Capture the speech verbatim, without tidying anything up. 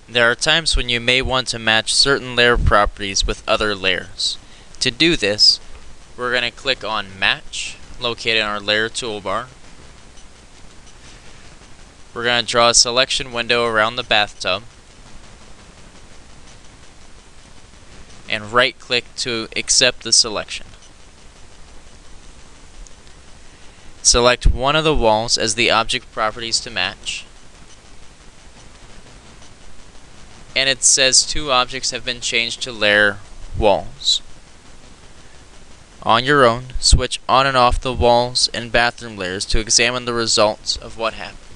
There are times when you may want to match certain layer properties with other layers. To do this, we're going to click on Match, located in our Layer toolbar. We're going to draw a selection window around the bathtub, and right-click to accept the selection. Select one of the walls as the object properties to match, and it says two objects have been changed to layer walls. On your own, switch on and off the walls and bathroom layers to examine the results of what happened.